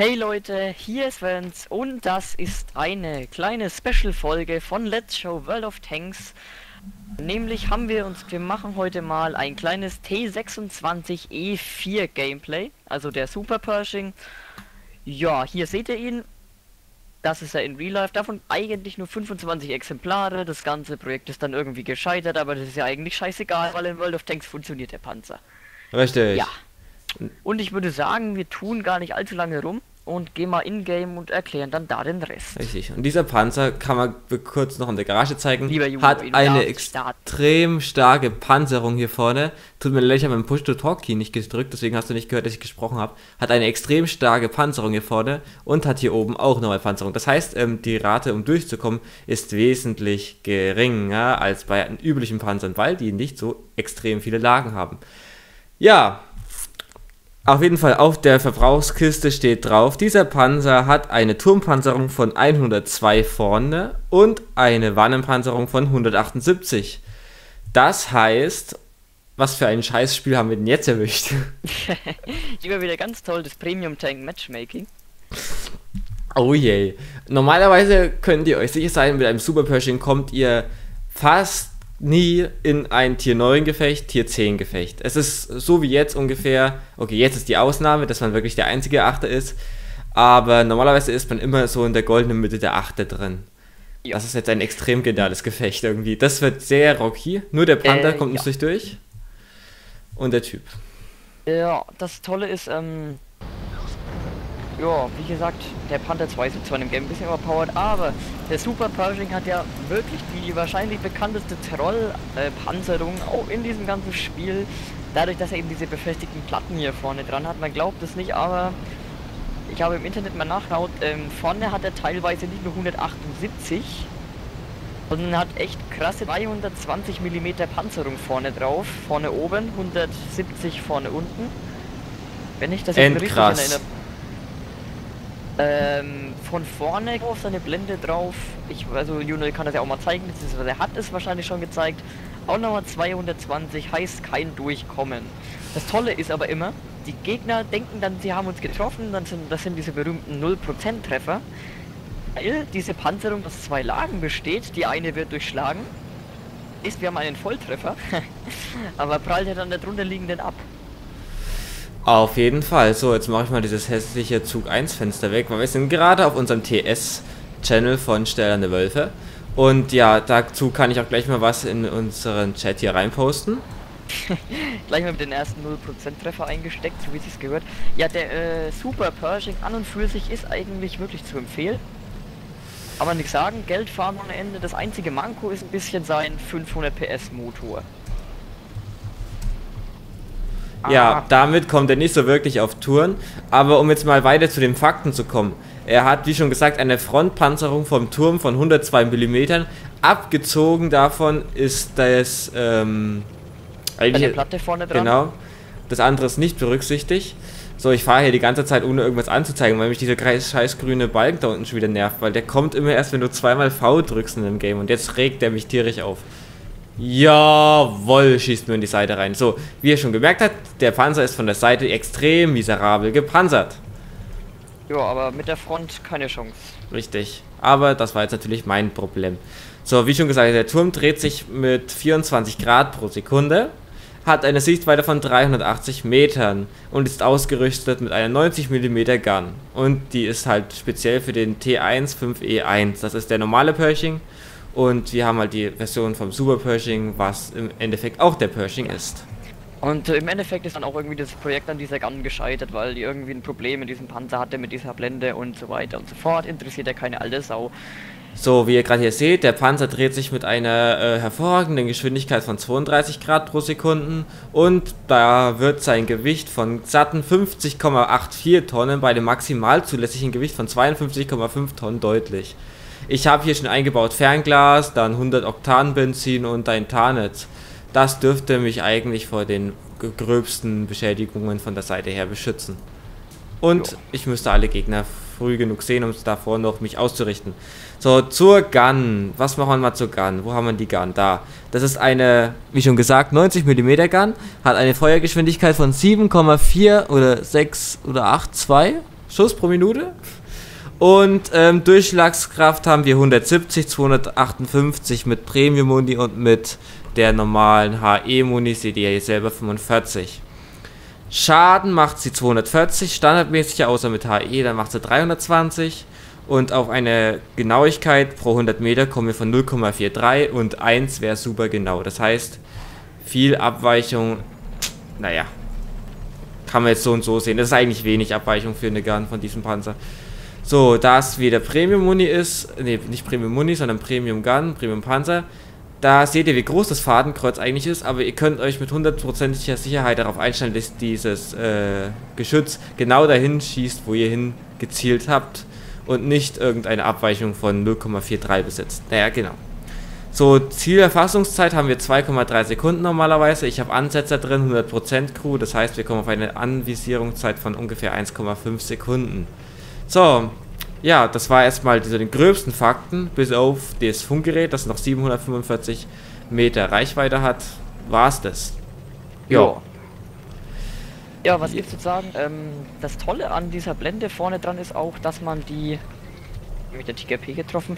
Hey Leute, hier ist Vance und das ist eine kleine Special-Folge von Let's Show World of Tanks. Nämlich wir machen heute mal ein kleines T26E4 Gameplay, also der Super Pershing. Ja, hier seht ihr ihn. Das ist er in Real Life, davon eigentlich nur 25 Exemplare. Das ganze Projekt ist dann irgendwie gescheitert, aber das ist ja eigentlich scheißegal, weil in World of Tanks funktioniert der Panzer. Richtig. Ja. Und ich würde sagen, wir tun gar nicht allzu lange rum und gehen mal in-game und erklären dann da den Rest. Richtig. Und dieser Panzer, kann man kurz noch in der Garage zeigen, Lieber Junge, hat eine starten. extrem starke Panzerung hier vorne. Tut mir leid, ich habe meinen Push-to-Talk-Key nicht gedrückt, deswegen hast du nicht gehört, dass ich gesprochen habe. Hat eine extrem starke Panzerung hier vorne und hat hier oben auch noch eine Panzerung. Das heißt, die Rate, um durchzukommen, ist wesentlich geringer als bei üblichen Panzern, weil die nicht so extrem viele Lagen haben. Ja. Auf jeden Fall auf der Verbrauchskiste steht drauf, dieser Panzer hat eine Turmpanzerung von 102 vorne und eine Wannenpanzerung von 178. Das heißt, was für ein Scheißspiel haben wir denn jetzt erwischt? Lieber wieder ganz toll, das Premium Tank Matchmaking. Oh je. Normalerweise könnt ihr euch sicher sein, mit einem Super Pershing kommt ihr fast nie in ein Tier 9 Gefecht, Tier 10 Gefecht. Es ist so wie jetzt ungefähr, okay, jetzt ist die Ausnahme, dass man wirklich der einzige Achter ist, aber normalerweise ist man immer so in der goldenen Mitte der Achter drin. Ja. Das ist jetzt ein extrem geniales Gefecht irgendwie. Das wird sehr rocky, nur der Panther kommt uns nicht durch und der Typ. Ja, das Tolle ist, ja, wie gesagt, der Panther 2 ist zwar in dem Game ein bisschen overpowered, aber der Super Pershing hat ja wirklich die wahrscheinlich bekannteste Troll-Panzerung auch in diesem ganzen Spiel. Dadurch, dass er eben diese befestigten Platten hier vorne dran hat. Man glaubt es nicht, aber ich habe im Internet mal nachgeschaut, vorne hat er teilweise nicht nur 178, sondern hat echt krasse 320 mm Panzerung vorne drauf. Vorne oben, 170 vorne unten. Wenn ich das jetzt richtig erinnere. Von vorne auf seine Blende drauf, also Juno kann das ja auch mal zeigen, beziehungsweise er hat es wahrscheinlich schon gezeigt, auch nochmal 220 heißt kein Durchkommen. Das Tolle ist aber immer, die Gegner denken dann, sie haben uns getroffen, das sind diese berühmten 0% Treffer, weil diese Panzerung aus 2 Lagen besteht, die eine wird durchschlagen, wir haben einen Volltreffer, aber prallt er dann der drunter liegenden ab. Auf jeden Fall. So, jetzt mache ich mal dieses hässliche Zug 1 Fenster weg, weil wir sind gerade auf unserem TS-Channel von Stählerne Wölfe. Und ja, dazu kann ich auch gleich mal was in unseren Chat hier reinposten. Gleich mal mit den ersten 0% Treffer eingesteckt, so wie es sich gehört. Ja, der Super Pershing an und für sich ist eigentlich wirklich zu empfehlen. Aber nichts sagen, Geld fahren ohne Ende. Das einzige Manko ist ein bisschen sein 500 PS Motor. Ja, damit kommt er nicht so wirklich auf Touren, aber um jetzt mal weiter zu den Fakten zu kommen. Er hat, wie schon gesagt, eine Frontpanzerung vom Turm von 102 mm. Abgezogen davon ist das, eine Platte vorne dran. Genau, das andere ist nicht berücksichtigt. So, ich fahre hier die ganze Zeit, ohne irgendwas anzuzeigen, weil mich dieser scheiß grüne Balken da unten schon wieder nervt, weil der kommt immer erst, wenn du zweimal V drückst in dem Game und jetzt regt er mich tierisch auf. Jawohl, schießt mir in die Seite rein. So, wie ihr schon gemerkt habt, der Panzer ist von der Seite extrem miserabel gepanzert. Ja, aber mit der Front keine Chance. Richtig, aber das war jetzt natürlich mein Problem. So, wie schon gesagt, der Turm dreht sich mit 24 Grad pro Sekunde, hat eine Sichtweite von 380 Metern und ist ausgerüstet mit einer 90 mm Gun. Und die ist halt speziell für den T15E1. Das ist der normale Pershing. Und wir haben halt die Version vom Super Pershing, was im Endeffekt auch der Pershing ist. Und im Endeffekt ist dann auch irgendwie das Projekt an dieser Gun gescheitert, weil die irgendwie ein Problem mit diesem Panzer hatte, mit dieser Blende und so weiter und so fort. Interessiert ja keine alte Sau. So, wie ihr gerade hier seht, der Panzer dreht sich mit einer hervorragenden Geschwindigkeit von 32 Grad pro Sekunde und da wird sein Gewicht von satten 50,84 Tonnen bei dem maximal zulässigen Gewicht von 52,5 Tonnen deutlich. Ich habe hier schon eingebaut Fernglas, dann 100 Oktan Benzin und ein Tarnnetz. Das dürfte mich eigentlich vor den gröbsten Beschädigungen von der Seite her beschützen. Und ich müsste alle Gegner früh genug sehen, um davor noch mich auszurichten. So, zur Gun. Was machen wir mal zur Gun? Wo haben wir die Gun? Da. Das ist eine, wie schon gesagt, 90 mm Gun. Hat eine Feuergeschwindigkeit von 7,4 oder 6 oder 8,2. Schuss pro Minute. Und Durchschlagskraft haben wir 170, 258 mit Premium-Muni und mit der normalen HE-Muni seht ihr hier selber 45. Schaden macht sie 240, standardmäßig, außer mit HE, dann macht sie 320. Und auf eine Genauigkeit pro 100 Meter kommen wir von 0,43 und 1 wäre super genau. Das heißt, viel Abweichung, naja, kann man jetzt so und so sehen. Das ist eigentlich wenig Abweichung für eine Gun von diesem Panzer. So, da es wieder Premium Muni ist, ne, nicht Premium Muni, sondern Premium Gun, Premium Panzer, da seht ihr, wie groß das Fadenkreuz eigentlich ist, aber ihr könnt euch mit 100%iger Sicherheit darauf einstellen, dass dieses Geschütz genau dahin schießt, wo ihr hin gezielt habt und nicht irgendeine Abweichung von 0,43 besitzt. Naja, genau. So, Zielerfassungszeit haben wir 2,3 Sekunden normalerweise. Ich habe Ansetzer drin, 100% Crew, das heißt, wir kommen auf eine Anvisierungszeit von ungefähr 1,5 Sekunden. So, ja, das war erstmal so den gröbsten Fakten, bis auf das Funkgerät, das noch 745 Meter Reichweite hat, war's das. Jo. Ja, was gibt's zu sagen? Das Tolle an dieser Blende vorne dran ist auch, dass man die, mit der TKP getroffen,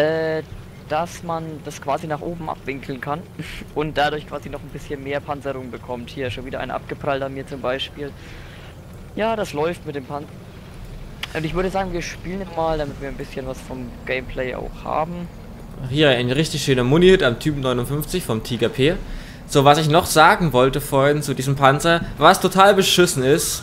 dass man das quasi nach oben abwinkeln kann und dadurch quasi noch ein bisschen mehr Panzerung bekommt. Hier schon wieder ein abgeprallt an mir zum Beispiel. Ja, das läuft mit dem Panzer. Und ich würde sagen, wir spielen jetzt mal, damit wir ein bisschen was vom Gameplay auch haben. Hier ein richtig schöner Muni-Hit am Typ 59 vom Tiger P. So, was ich noch sagen wollte vorhin zu diesem Panzer, was total beschissen ist,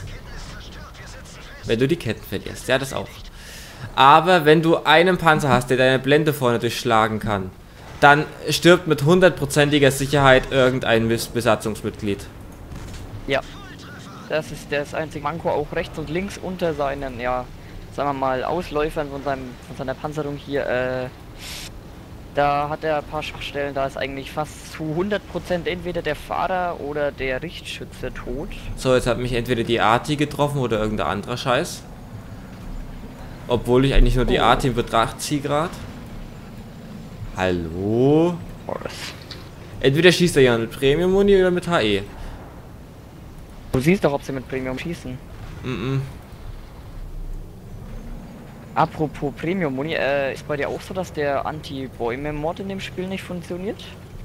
wenn du die Ketten verlierst. Ja, das auch. Aber wenn du einen Panzer hast, der deine Blende vorne durchschlagen kann, dann stirbt mit 100%iger Sicherheit irgendein Besatzungsmitglied. Ja. Das ist das einzige Manko, auch rechts und links unter seinen, ja, sagen wir mal, Ausläufern von seiner Panzerung hier, da hat er ein paar Schwachstellen, da ist eigentlich fast zu 100% entweder der Fahrer oder der Richtschütze tot. So, jetzt hat mich entweder die Arti getroffen oder irgendein anderer Scheiß. Obwohl ich eigentlich nur die Arti in Betracht ziehe gerade. Hallo? Entweder schießt er ja mit Premium-Muni oder mit HE. Du siehst doch, ob sie mit Premium schießen. Apropos Premium-Muni, ist bei dir auch so, dass der Anti-Bäume-Mod in dem Spiel nicht funktioniert?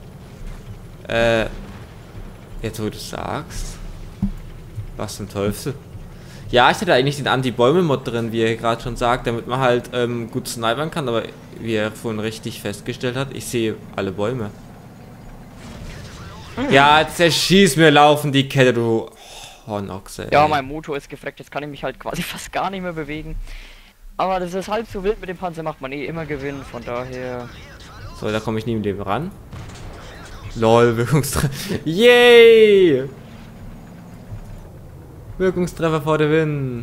Jetzt wo du sagst. Was zum Teufel? Ja, ich hätte eigentlich den Anti-Bäume-Mod drin, wie er gerade schon sagt, damit man halt gut snipern kann, aber wie er vorhin richtig festgestellt hat, ich sehe alle Bäume. Ja, zerschieß mir laufen die Kette, du Hornochse. Ja, mein Motor ist gefreckt, jetzt kann ich mich halt quasi fast gar nicht mehr bewegen. Aber das ist halb so wild, mit dem Panzer macht man eh immer Gewinn, von daher... So, da komme ich nie mit dem ran. LOL, Wirkungstreffer. Yay! Wirkungstreffer vor der Win.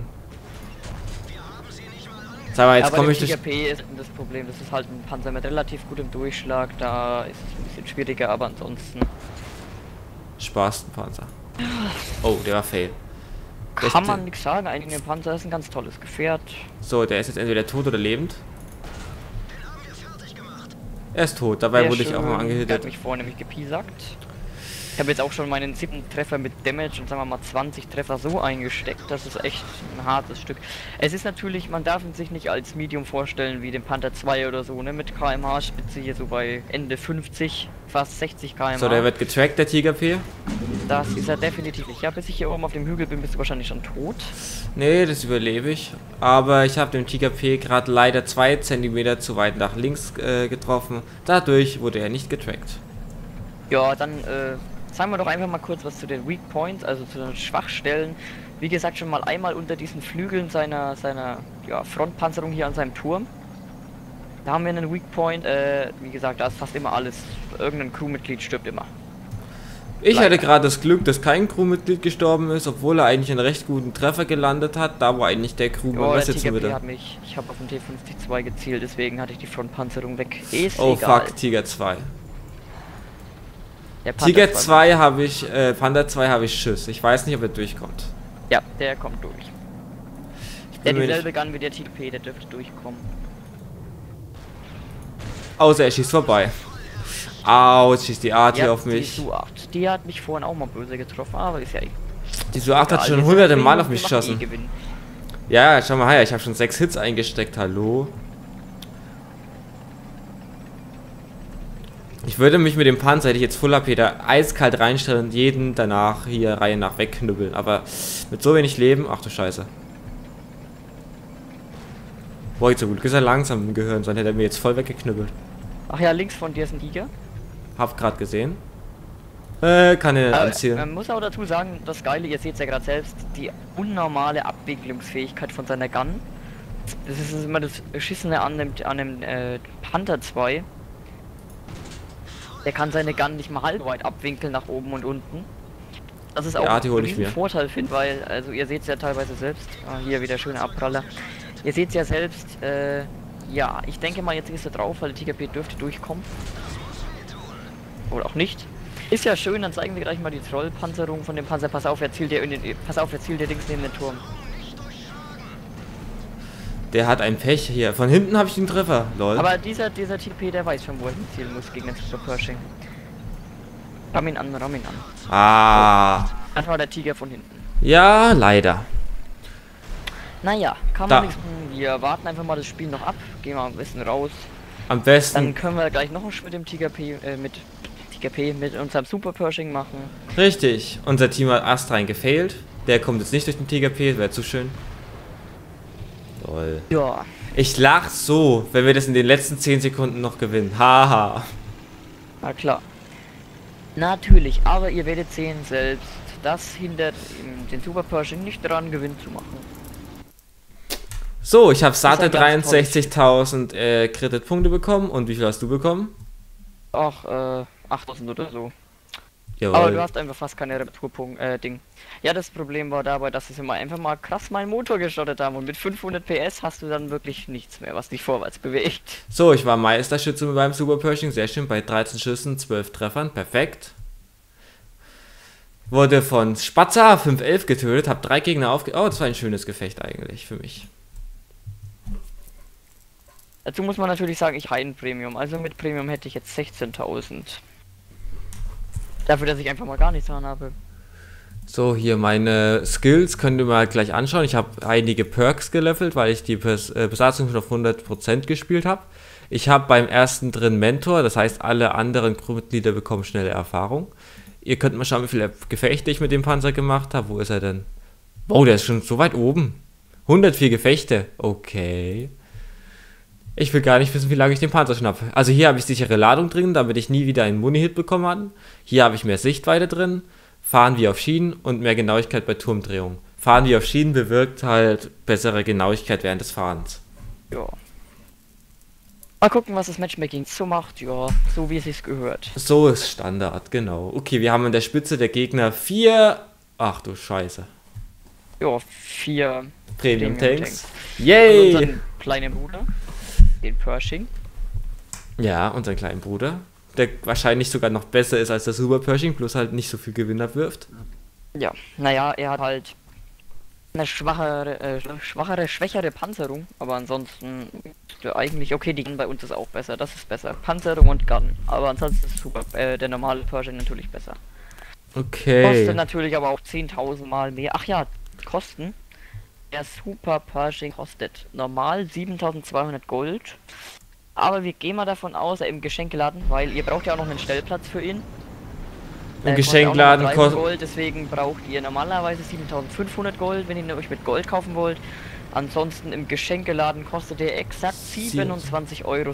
Sag mal, jetzt komme ich durch... TKP ist das Problem, das ist halt ein Panzer mit relativ gutem Durchschlag, da ist es ein bisschen schwieriger, aber ansonsten... Spaßenpanzer. Oh, der war fail. Kann man nichts sagen, eigentlich ein Panzer ist ein ganz tolles Gefährt. So, der ist jetzt entweder tot oder lebend. Er ist tot, dabei wurde ich auch mal angehittet. Der hat mich vorher nämlich gepiesackt. Ich habe jetzt auch schon meinen 7. Treffer mit Damage und sagen wir mal 20 Treffer so eingesteckt. Das ist echt ein hartes Stück. Es ist natürlich, man darf ihn sich nicht als Medium vorstellen wie den Panther 2 oder so, ne? Mit kmh-Spitze hier so bei Ende 50, fast 60 km/h. So, der wird getrackt, der Tiger P. Das ist er definitiv nicht. Ja, bis ich hier oben auf dem Hügel bin, bist du wahrscheinlich schon tot. Nee, das überlebe ich. Aber ich habe dem Tiger P gerade leider 2 cm zu weit nach links getroffen. Dadurch wurde er nicht getrackt. Ja, dann sagen wir doch einfach mal kurz was zu den Weak Points, also zu den Schwachstellen. Wie gesagt, schon mal einmal unter diesen Flügeln seiner ja, Frontpanzerung hier an seinem Turm. Da haben wir einen Weak Point. Wie gesagt, da ist fast immer alles. Irgendein Crewmitglied stirbt immer. Ich hatte gerade das Glück, dass kein Crewmitglied gestorben ist, obwohl er eigentlich einen recht guten Treffer gelandet hat. Da war eigentlich der Crewmann. Was jetzt bitte? Ich habe auf den T-52 gezielt, deswegen hatte ich die Frontpanzerung weg. Ist oh egal. Fuck, Tiger 2. Tiger 2 habe ich, Panther 2 habe ich Schiss. Ich weiß nicht, ob er durchkommt. Ja, der kommt durch. Der hat dieselbe Gun wie der TP, der dürfte durchkommen. Außer er schießt vorbei. Au, jetzt schießt die Art hier auf mich. Die Su-8, die hat mich vorhin auch mal böse getroffen, aber ist ja... Die Su-8 hat schon hunderte Mal auf mich geschossen. Ja, schau mal her, ich habe schon 6 Hits eingesteckt, hallo. Ich würde mich mit dem Panzer, hätte ich jetzt Full AP da eiskalt reinstellen und jeden danach hier Reihe nach wegknüppeln. Aber mit so wenig Leben, ach du Scheiße. Boah, jetzt so gut, ist er langsam im Gehirn, sonst hätte er mir jetzt voll weggeknüppelt. Ach ja, links von dir ist ein Tiger. Hab grad gesehen. Kann er anziehen. Man muss auch dazu sagen, das Geile, ihr seht es ja gerade selbst, die unnormale Abwicklungsfähigkeit von seiner Gun. Das ist immer das Beschissene an dem Panther 2. Der kann seine Gun nicht mal halb weit abwinkeln nach oben und unten. Das ist auch Ja, die hol ich ein mir. Vorteil, finde, weil, also ihr seht es ja teilweise selbst. Hier wieder schöne Abpraller. Ihr seht es ja selbst, ja, ich denke mal, jetzt ist er drauf, weil der TKP dürfte durchkommen. Oder auch nicht. Ist ja schön, dann zeigen wir gleich mal die Trollpanzerung von dem Panzer. Pass auf, er zielt der Dings neben den Turm. Der hat ein Pech hier. Von hinten habe ich den Treffer, lol. Aber dieser TP, der weiß schon, wo er hinzielen muss gegen den Super Pershing. Ramm ihn an. Ah. Das war der Tiger von hinten. Ja, leider. Naja, kann man nichts tun. Wir warten einfach mal das Spiel noch ab. Gehen wir am besten raus. Am besten. Dann können wir gleich noch ein Spiel mit dem TKP mit unserem Super Pershing machen. Richtig. Unser Team hat Astrein gefailt. Der kommt jetzt nicht durch den TKP, wäre zu schön. Toll. Ja. Ich lach so, wenn wir das in den letzten 10 Sekunden noch gewinnen. Haha. Na klar. Natürlich, aber ihr werdet sehen selbst, das hindert den Super Pershing nicht daran, Gewinn zu machen. So, ich habe satte Das ist ein ganz 63.000 Kreditpunkte bekommen. Und wie viel hast du bekommen? Ach, 8000 oder so. Jawohl. Aber du hast einfach fast keine Reparaturpunkt-Ding. Ja, das Problem war dabei, dass es immer einfach mal krass meinen Motor geschottet haben. Und mit 500 PS hast du dann wirklich nichts mehr, was dich vorwärts bewegt. So, ich war Meisterschütze beim Super Pershing, sehr schön, bei 13 Schüssen, 12 Treffern, perfekt. Wurde von Spatzer 511 getötet, hab 3 Gegner Oh, das war ein schönes Gefecht eigentlich für mich. Dazu muss man natürlich sagen, ich rein Premium. Also mit Premium hätte ich jetzt 16.000. Dafür, dass ich einfach mal gar nichts dran habe. So, hier meine Skills könnt ihr mal gleich anschauen. Ich habe einige Perks gelevelt, weil ich die Besatzung schon auf 100% gespielt habe. Ich habe beim ersten drin Mentor, das heißt alle anderen Crewmitglieder bekommen schnelle Erfahrung. Ihr könnt mal schauen, wie viele Gefechte ich mit dem Panzer gemacht habe. Wo ist er denn? Wow, der ist schon so weit oben. 104 Gefechte. Okay. Ich will gar nicht wissen, wie lange ich den Panzer schon habe. Also hier habe ich sichere Ladung drin, damit ich nie wieder einen Muni-Hit bekommen habe. Hier habe ich mehr Sichtweite drin. Fahren wie auf Schienen und mehr Genauigkeit bei Turmdrehung. Fahren wie auf Schienen bewirkt halt bessere Genauigkeit während des Fahrens. Ja. Mal gucken, was das Matchmaking so macht. Ja, so wie es sich gehört. So ist Standard, genau. Okay, wir haben an der Spitze der Gegner 4... Ach du Scheiße. Ja, 4 Premium Tanks. Und Yay! unseren kleinen Bruder, den Pershing. Ja, unseren kleinen Bruder. Der wahrscheinlich sogar noch besser ist als der Super Pershing, bloß halt nicht so viel Gewinn abwirft. Ja, naja, er hat halt eine schwächere Panzerung, aber ansonsten eigentlich okay, die Gun bei uns ist auch besser, das ist besser. Panzerung und Gun, aber ansonsten ist super, der normale Pershing natürlich besser. Okay. Kostet natürlich aber auch 10.000 Mal mehr. Ach ja, Kosten. Der Super Pershing kostet normal 7.200 Gold. Aber wir gehen mal davon aus, er im Geschenkeladen, weil ihr braucht ja auch noch einen Stellplatz für ihn. Im Geschenkeladen kostet Gold, deswegen braucht ihr normalerweise 7.500 Gold, wenn ihr euch mit Gold kaufen wollt. Ansonsten im Geschenkeladen kostet er exakt 27,27 Euro.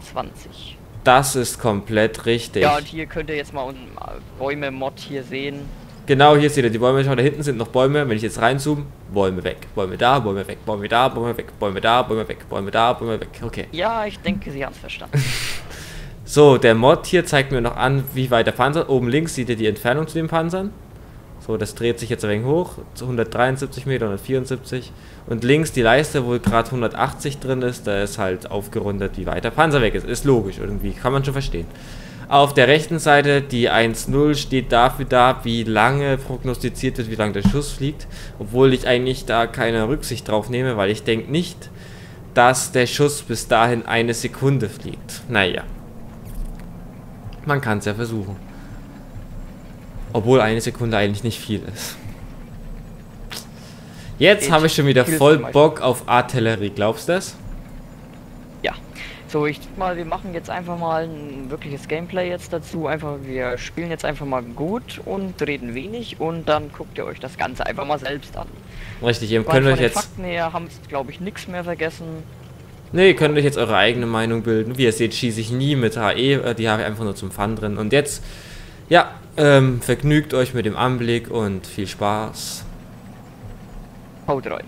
Das ist komplett richtig. Ja, und hier könnt ihr jetzt mal unseren Bäume-Mod hier sehen. Genau, hier seht ihr die Bäume, schau, da hinten sind noch Bäume. Wenn ich jetzt reinzoome, Bäume weg. Bäume da, Bäume weg, Bäume da, Bäume weg, Bäume da, Bäume weg, Bäume da, Bäume weg. Okay. Ja, ich denke, Sie haben es verstanden. So, der Mod hier zeigt mir noch an, wie weit der Panzer... Oben links seht ihr die Entfernung zu den Panzern. So, das dreht sich jetzt ein wenig hoch. Zu 173 Meter, 174. Und links die Leiste, wo gerade 180 drin ist, da ist halt aufgerundet, wie weit der Panzer weg ist. Ist logisch, irgendwie, kann man schon verstehen. Auf der rechten Seite, die 1.0 steht dafür da, wie lange prognostiziert wird, wie lange der Schuss fliegt. Obwohl ich eigentlich da keine Rücksicht drauf nehme, weil ich denke nicht, dass der Schuss bis dahin 1 Sekunde fliegt. Naja. Man kann es ja versuchen. Obwohl 1 Sekunde eigentlich nicht viel ist. Jetzt habe ich schon wieder Kills voll zum Beispiel. Bock auf Artillerie, glaubst du das? Ja. So, ich denke mal, wir machen jetzt einfach mal ein wirkliches Gameplay jetzt dazu. Einfach, wir spielen jetzt einfach mal gut und reden wenig und dann guckt ihr euch das Ganze einfach mal selbst an. Richtig, ihr Weil könnt von euch den jetzt... Fakten her haben es, glaube ich, nichts mehr vergessen. Ne, ihr könnt euch jetzt eure eigene Meinung bilden. Wie ihr seht, schieße ich nie mit HE, die habe ich einfach nur zum Fun drin. Und jetzt, ja, vergnügt euch mit dem Anblick und viel Spaß. Haut rein.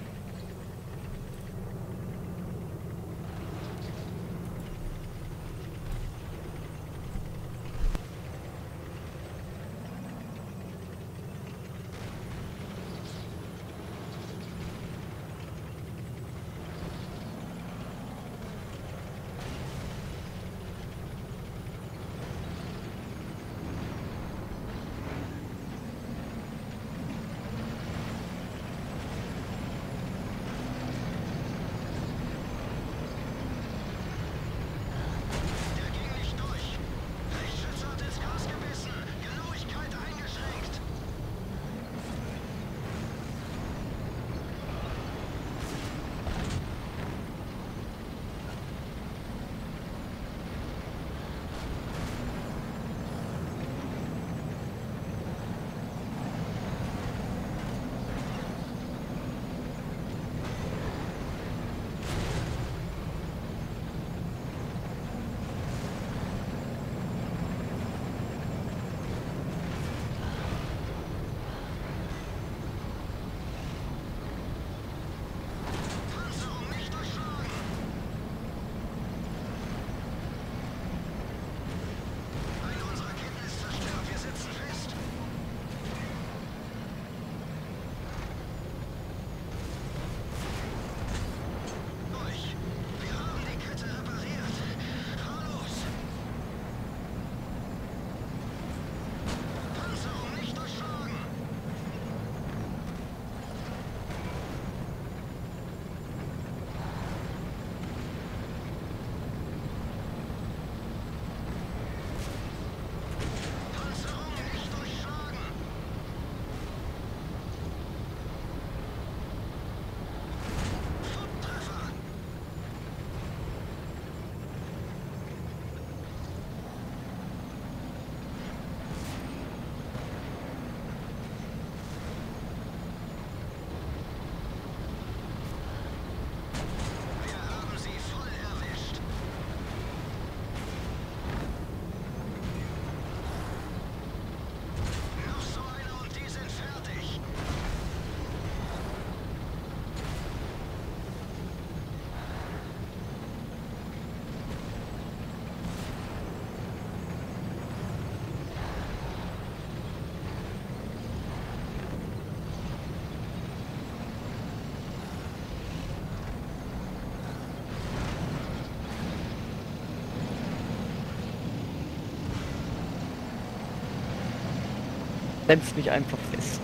Bremst mich einfach fest.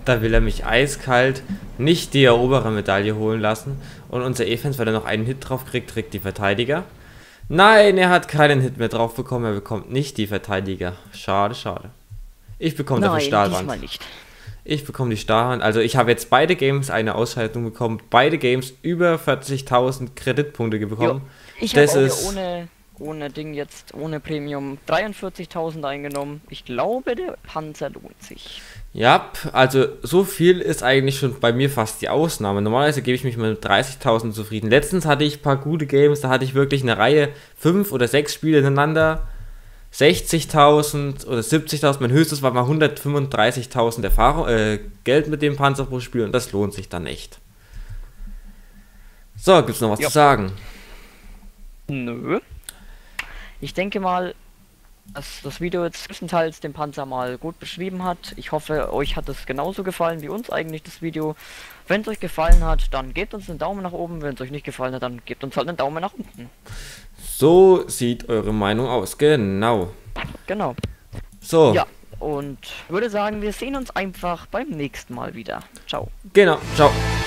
Da will er mich eiskalt nicht die Eroberer-Medaille holen lassen. Und unser Evans, weil er noch einen Hit drauf kriegt, kriegt die Verteidiger. Nein, er hat keinen Hit mehr drauf bekommen. Er bekommt nicht die Verteidiger. Schade, schade. Ich bekomme dafür Stahlwand. Diesmal nicht. Ich bekomme die Stahlwand. Also ich habe jetzt beide Games eine Ausschaltung bekommen. Beide Games über 40.000 Kreditpunkte bekommen. Jo, ich habe ohne Ding jetzt, ohne Premium 43.000 eingenommen. Ich glaube, der Panzer lohnt sich. Ja, also so viel ist eigentlich schon bei mir fast die Ausnahme. Normalerweise gebe ich mich mit 30.000 zufrieden. Letztens hatte ich ein paar gute Games, da hatte ich wirklich eine Reihe, 5 oder 6 Spiele hintereinander. 60.000 oder 70.000, mein höchstes war mal 135.000 Erfahrung, Geld mit dem Panzer pro Spiel und das lohnt sich dann echt. So, gibt's noch was zu sagen? Nö. Ich denke mal, dass das Video jetzt größtenteils den Panzer mal gut beschrieben hat. Ich hoffe, euch hat es genauso gefallen wie uns eigentlich das Video. Wenn es euch gefallen hat, dann gebt uns einen Daumen nach oben. Wenn es euch nicht gefallen hat, dann gebt uns halt einen Daumen nach unten. So sieht eure Meinung aus, genau. Genau. So. Ja, und würde sagen, wir sehen uns einfach beim nächsten Mal wieder. Ciao. Genau, ciao.